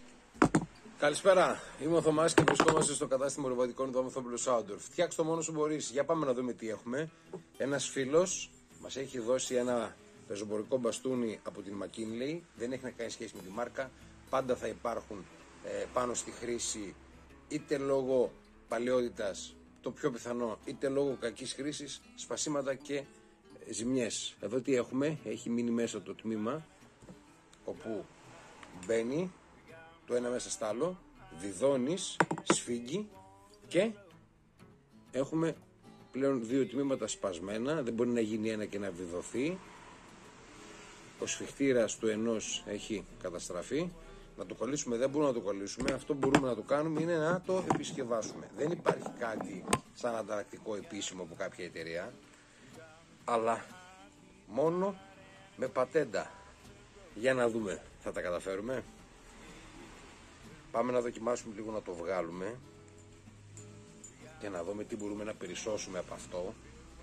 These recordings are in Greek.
Καλησπέρα, είμαι ο Θωμάς και βρισκόμαστε στο κατάστημα ροβατικών του Αμοθόπουλου Σάουντορφ. Φτιάξτε το μόνο σου μπορείς. Για πάμε να δούμε τι έχουμε. Ένας φίλος μας έχει δώσει ένα πεζομπορικό μπαστούνι από την McKinley. Δεν έχει να κάνει σχέση με τη μάρκα. Πάντα θα υπάρχουν πάνω στη χρήση, είτε λόγω παλαιότητας, το πιο πιθανό, είτε λόγω κακής χρήσης, σπασίματα και ζημιές. Εδώ τι έχουμε, έχει μείνει μέσα το τμήμα όπου μπαίνει το ένα μέσα στο άλλο, βιδώνεις, σφίγγει και έχουμε πλέον δύο τμήματα σπασμένα, δεν μπορεί να γίνει ένα και να βιδωθεί. Ο σφιχτήρας του ενός έχει καταστραφεί. Να το κολλήσουμε δεν μπορούμε να το κολλήσουμε, αυτό που μπορούμε να το κάνουμε είναι να το επισκευάσουμε. Δεν υπάρχει κάτι σαν ανταλλακτικό επίσημο από κάποια εταιρεία, αλλά μόνο με πατέντα. Για να δούμε, θα τα καταφέρουμε. Πάμε να δοκιμάσουμε λίγο να το βγάλουμε και να δούμε τι μπορούμε να περισσώσουμε από αυτό.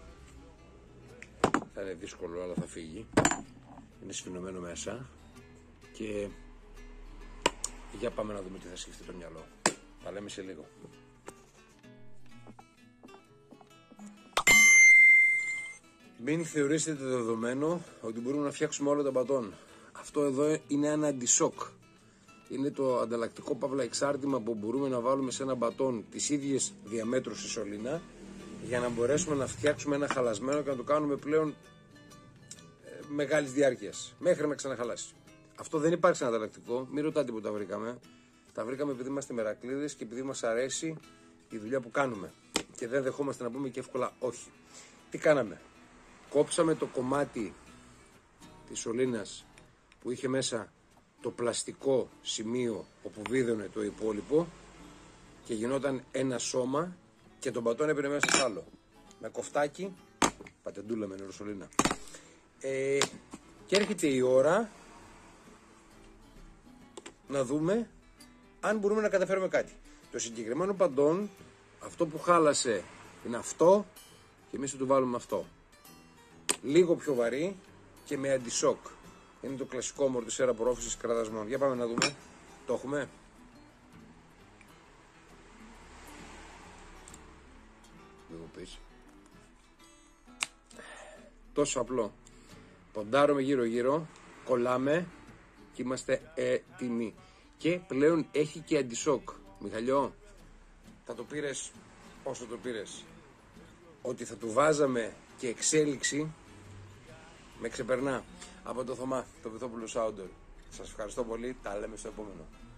Θα είναι δύσκολο, αλλά θα φύγει. Είναι σφινωμένο μέσα και για πάμε να δούμε τι θα σκεφτεί το μυαλό. Τα λέμε σε λίγο. Μην θεωρήσετε δεδομένο ότι μπορούμε να φτιάξουμε όλο τον μπατόν. Αυτό εδώ είναι ένα αντισόκ. Είναι το ανταλλακτικό παύλα εξάρτημα που μπορούμε να βάλουμε σε ένα μπατόν τις ίδιες διαμέτρους στη σωλήνα για να μπορέσουμε να φτιάξουμε ένα χαλασμένο και να το κάνουμε πλέον μεγάλης διάρκειας μέχρι να ξαναχαλάσει. Αυτό δεν υπάρχει σαν ανταλλακτικό, μην ρωτάτε που τα βρήκαμε. Τα βρήκαμε επειδή είμαστε μερακλείδες και επειδή μας αρέσει η δουλειά που κάνουμε και δεν δεχόμαστε να πούμε και εύκολα όχι. Τι κάναμε? Κόψαμε το κομμάτι της σωλήνας που είχε μέσα το πλαστικό σημείο όπου βίδωνε το υπόλοιπο και γινόταν ένα σώμα και τον μπατόν έπαιρνε μέσα σ' άλλο. Με κοφτάκι, πατεντούλα με νεροσωλήνα. Και έρχεται η ώρα να δούμε αν μπορούμε να καταφέρουμε κάτι. Το συγκεκριμένο μπατόν, αυτό που χάλασε είναι αυτό και εμείς θα του βάλουμε αυτό. Λίγο πιο βαρύ και με αντισόκ. Είναι το κλασικό μορτισέρα απορρόφησης κραδασμών. Για πάμε να δούμε. Το έχουμε. Λίγο πίσω. Τόσο απλό. Ποντάρουμε γύρω γύρω, κολλάμε και είμαστε έτοιμοι. Και πλέον έχει και αντισόκ. Μιχαλιό, θα το πήρες όσο το πήρες. Ότι θα του βάζαμε και εξέλιξη με ξεπερνά. Από το Θωμά, το Αμοθόπουλο Σάουντορφ. Σας ευχαριστώ πολύ, τα λέμε στο επόμενο.